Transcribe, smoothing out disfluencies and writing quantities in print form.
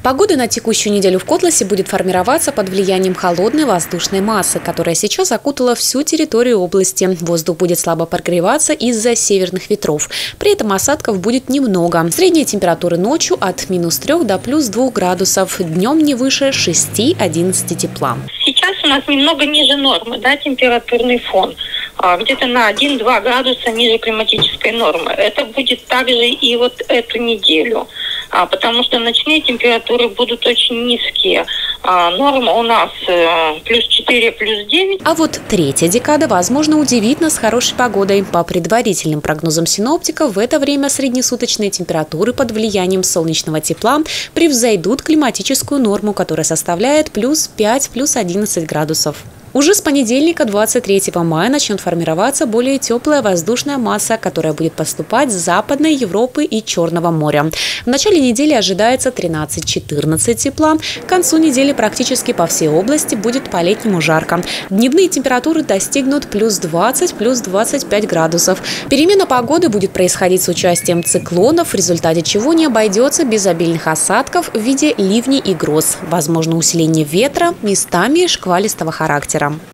Погода на текущую неделю в Котласе будет формироваться под влиянием холодной воздушной массы, которая сейчас окутала всю территорию области. Воздух будет слабо прогреваться из-за северных ветров. При этом осадков будет немного. Средние температуры ночью от -3 до +2 градусов. Днем не выше 6-11 тепла. Сейчас у нас немного ниже нормы, температурный фон. Где-то на 1-2 градуса ниже климатической нормы. Это будет также и вот эту неделю. Потому что ночные температуры будут очень низкие. Норма у нас +4, +9. А вот третья декада, возможно, удивит нас хорошей погодой. По предварительным прогнозам синоптиков, в это время среднесуточные температуры под влиянием солнечного тепла превзойдут климатическую норму, которая составляет +5, +11 градусов. Уже с понедельника, 23 мая, начнет формироваться более теплая воздушная масса, которая будет поступать с Западной Европы и Черного моря. В начале недели ожидается 13-14 тепла. К концу недели практически по всей области будет по-летнему жарко. Дневные температуры достигнут +20, +25 градусов. Перемена погоды будет происходить с участием циклонов, в результате чего не обойдется без обильных осадков в виде ливней и гроз. Возможно усиление ветра, местами шквалистого характера.